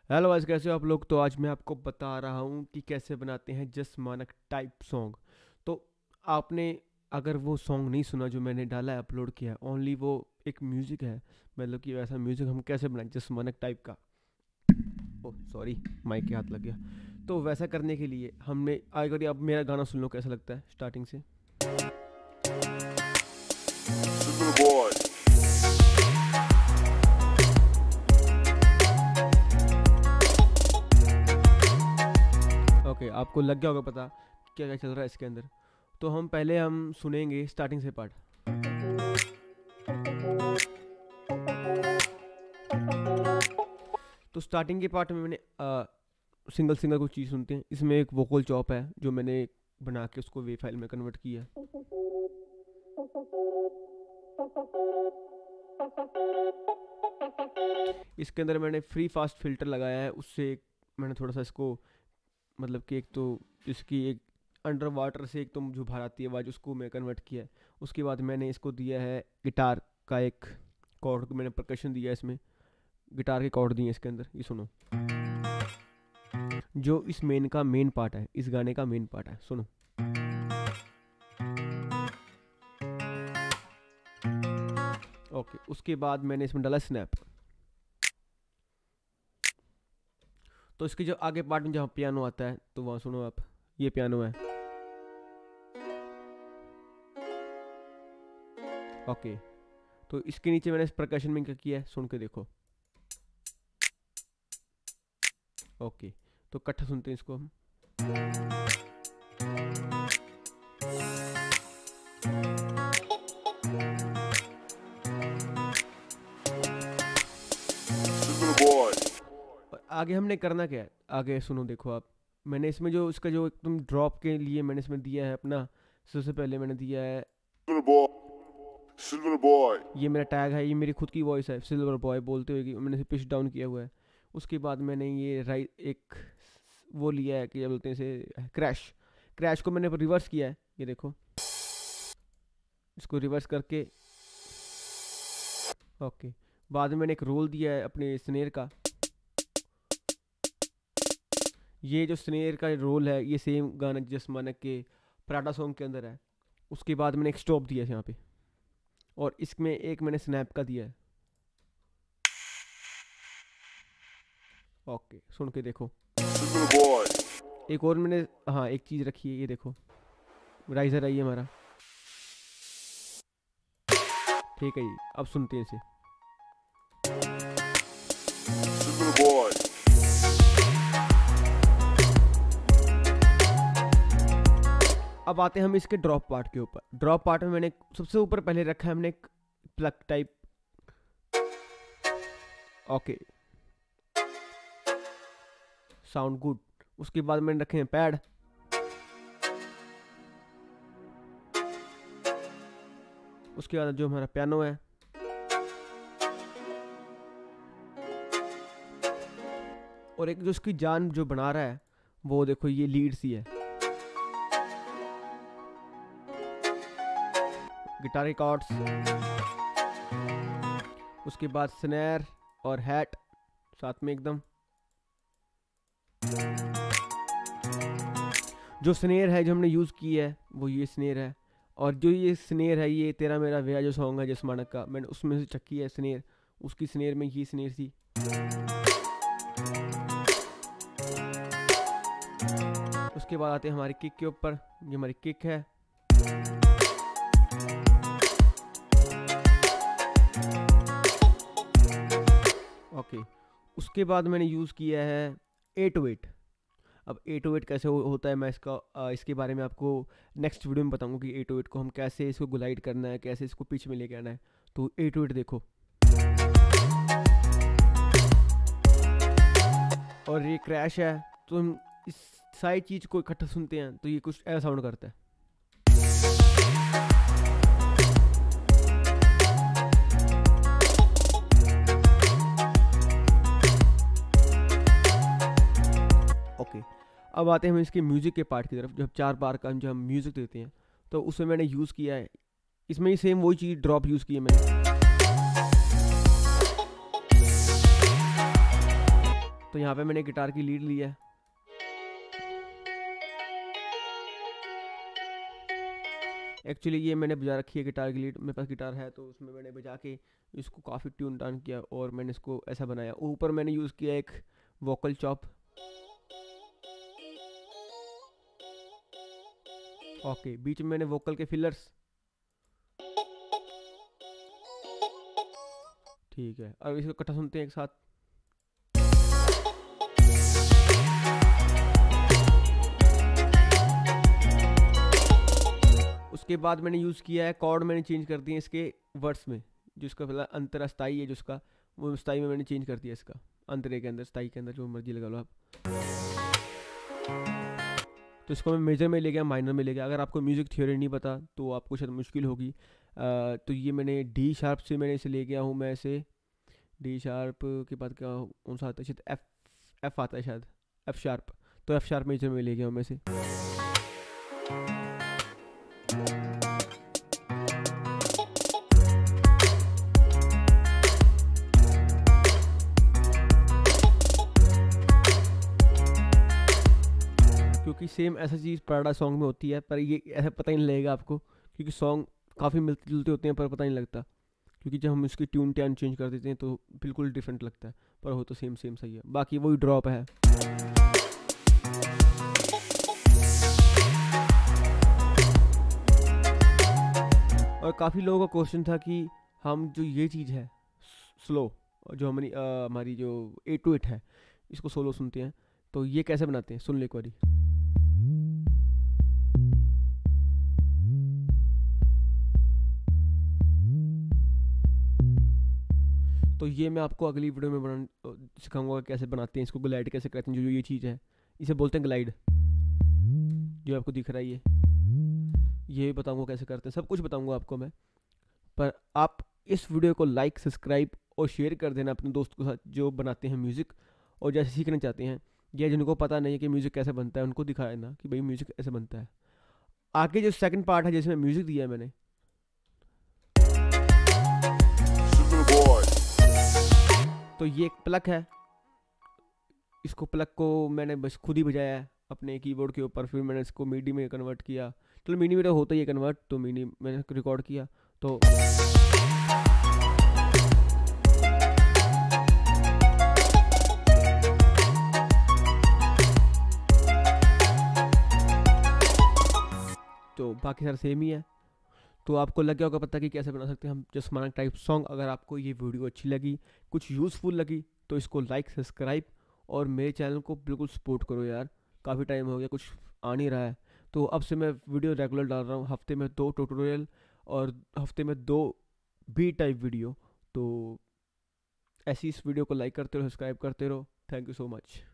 Hello guys, कैसे हो आप लोग। तो आज मैं आपको बता रहा हूँ कि कैसे बनाते हैं जस्ट मानक टाइप सॉन्ग। तो आपने अगर वो सॉन्ग नहीं सुना जो मैंने डाला है, अपलोड किया है, ओनली वो एक म्यूज़िक है। मतलब कि वैसा म्यूज़िक हम कैसे बनाएं जस्ट मानक टाइप का। ओह सॉरी, माइक के हाथ लग गया। तो वैसा करने के लिए हमने अगर आप मेरा गाना सुन लो कैसा लगता है स्टार्टिंग से। ओके, आपको लग गया होगा पता क्या क्या चल रहा है इसके अंदर। तो हम सुनेंगे स्टार्टिंग से पार्ट। तो स्टार्टिंग के पार्ट में मैंने सिंगल सिंगल कुछ चीज़ सुनते हैं। इसमें एक वोकल चॉप है जो मैंने बना के उसको वे फाइल में कन्वर्ट किया है। इसके अंदर मैंने फ्री फास्ट फिल्टर लगाया है, उससे मैंने थोड़ा सा इसको मतलब कि एक तो इसकी एक अंडर वाटर से एक तो जो बाहर आती है आवाज़ उसको मैं कन्वर्ट किया है। उसके बाद मैंने इसको दिया है गिटार का एक कॉर्ड, मैंने परकशन दिया है इसमें, गिटार के कॉर्ड दिए इसके अंदर। ये सुनो, जो इस मेन पार्ट है, इस गाने का मेन पार्ट है, सुनो। ओके, उसके बाद मैंने इसमें डाला स्नैप। तो इसके जो आगे पार्ट में जहाँ पियानो आता है तो वहाँ सुनो आप, ये पियानो है। ओके, तो इसके नीचे मैंने इस परकशन में क्या किया है सुन के देखो। ओके, तो इकट्ठा सुनते हैं इसको हम। आगे हमने करना क्या है, आगे सुनो देखो आप। मैंने इसमें जो इसका जो एकदम ड्रॉप के लिए मैंने इसमें दिया है अपना, सबसे पहले मैंने दिया है सिल्वर बॉय। ये मेरा टैग है, ये मेरी खुद की वॉइस है सिल्वर बॉय बोलते हुए कि मैंने इसे पिच डाउन किया हुआ है। उसके बाद मैंने ये राइट एक वो लिया है कि क्या बोलते हैं इसे, क्रैश को मैंने रिवर्स किया है, ये देखो। इसको रिवर्स करके ओके, बाद में मैंने एक रोल दिया है अपने स्नेयर का। ये जो स्नेयर का रोल है ये सेम गाना जस्ट मानक के पराठा सॉन्ग के अंदर है। उसके बाद मैंने एक स्टॉप दिया है यहाँ पे, और इसमें एक मैंने स्नैप का दिया है। ओके, सुन के देखो। एक और मैंने हाँ एक चीज़ रखी है, ये देखो, राइजर आई है हमारा। ठीक है जी, अब सुनते हैं इसे। अब आते हैं हम इसके ड्रॉप पार्ट के ऊपर। ड्रॉप पार्ट में मैंने सबसे ऊपर पहले रखा है हमने एक plug type. Okay, sound good. उसके बाद मैंने रखे हैं पैड। उसके बाद जो हमारा पियानो है, और एक जो उसकी जान जो बना रहा है वो देखो, ये लीड सी है, गिटार के कॉर्ड्स। उसके बाद स्नैर और हैट साथ में एकदम। जो स्नेयर है जो हमने यूज़ की है वो ये स्नेयर है, और जो ये स्नेयर है ये तेरा मेरा व्याह जो सॉन्ग है जस मानक का, मैंने उसमें से चक्की है स्नेयर। उसकी स्नेयर में ये स्नेयर थी। उसके बाद आते हैं हमारी किक के ऊपर, ये हमारी किक है। ओके, उसके बाद मैंने यूज़ किया है 808। अब 808 कैसे होता है मैं इसके बारे में आपको नेक्स्ट वीडियो में बताऊंगा कि 808 को हम कैसे इसको ग्लाइड करना है, कैसे इसको पिच में लेके आना है। तो 808 देखो, और ये क्रैश है। तो हम इस सारी चीज़ को इकट्ठा सुनते हैं तो ये कुछ ऐसा साउंड करता है। ओके, अब आते हैं हम इसके म्यूज़िक के पार्ट की तरफ। जब 4 बार का जो हम म्यूज़िक देते हैं तो उसमें मैंने यूज़ किया है, इसमें ही सेम वही चीज़ ड्रॉप यूज़ की है मैंने। तो यहाँ पे मैंने गिटार की लीड ली है। एक्चुअली ये मैंने बजा रखी है गिटार की लीड, मेरे पास गिटार है तो उसमें मैंने बजा के इसको काफ़ी ट्यून डाउन किया और मैंने इसको ऐसा बनाया। ऊपर मैंने यूज़ किया एक वोकल चॉप। ओके, बीच में मैंने वोकल के फिलर्स। ठीक है, अब इसको इकट्ठा सुनते हैं एक साथ। उसके बाद मैंने यूज़ किया है कॉर्ड, मैंने चेंज कर दिए इसके वर्ड्स में। जो इसका फिलहाल अंतरा स्थाई है, जो इसका वो स्थाई में मैंने चेंज कर दिया इसका। अंतरे के अंदर, स्थाई के अंदर, जो मर्जी लगा लो आप। तो इसको मैं मेजर में ले गया, माइनर में ले गया। अगर आपको म्यूज़िक थ्योरी नहीं पता तो आपको शायद मुश्किल होगी। तो ये मैंने डी शार्प से मैंने इसे ले गया हूँ मैं इसे। डी शार्प के बाद क्या कौन सा आता है, शायद एफ आता है, शायद एफ शार्प। तो एफ शार्प मेजर में ले गया हूँ मैं इसे। क्योंकि सेम ऐसा चीज़ पराडा सॉन्ग में होती है, पर ये ऐसा पता ही नहीं लगेगा आपको, क्योंकि सॉन्ग काफ़ी मिलते जुलते होते हैं पर पता नहीं लगता। क्योंकि जब हम इसकी ट्यून टैन चेंज कर देते हैं तो बिल्कुल डिफरेंट लगता है, पर हो तो सेम सेम सही है। बाकी वही ड्रॉप है। और काफ़ी लोगों का क्वेश्चन था कि हम जो ये चीज़ है स्लो, जो हमारी जो 8/8 है, इसको सोलो सुनते हैं, तो ये कैसे बनाते हैं, सुन ले एक बारी। तो ये मैं आपको अगली वीडियो में बना सिखाऊंगा कैसे बनाते हैं इसको, ग्लाइड कैसे करते हैं। जो ये चीज़ है इसे बोलते हैं ग्लाइड, जो आपको दिख रहा है ये बताऊंगा कैसे करते हैं, सब कुछ बताऊंगा आपको मैं। पर आप इस वीडियो को लाइक, सब्सक्राइब और शेयर कर देना अपने दोस्तों के साथ जो बनाते हैं म्यूज़िक और जैसे सीखना चाहते हैं, या जिनको पता नहीं है कि म्यूज़िक कैसे बनता है, उनको दिखाया ना कि भाई म्यूज़िक ऐसे बनता है। आगे जो सेकंड पार्ट है जिसमें म्यूज़िक दिया है मैंने, तो ये एक प्लग है। इसको प्लग को मैंने बस खुद ही बजाया है अपने कीबोर्ड के ऊपर, फिर मैंने इसको मीडी में कन्वर्ट किया। चलो मीडी में तो होता ही है कन्वर्ट, तो मीडी मैंने रिकॉर्ड किया। तो बाकी सारा सेम ही है। तो आपको लग गया होगा पता कि कैसे बना सकते हैं हम जस्ट मानक टाइप सॉन्ग। अगर आपको ये वीडियो अच्छी लगी, कुछ यूज़फुल लगी, तो इसको लाइक, सब्सक्राइब और मेरे चैनल को बिल्कुल सपोर्ट करो यार। काफ़ी टाइम हो गया, कुछ आ नहीं रहा है, तो अब से मैं वीडियो रेगुलर डाल रहा हूँ। हफ्ते में 2 ट्यूटोरियल और हफ्ते में 2 बी टाइप वीडियो। तो ऐसी इस वीडियो को लाइक करते रहो, सब्सक्राइब करते रहो। Thank you so much.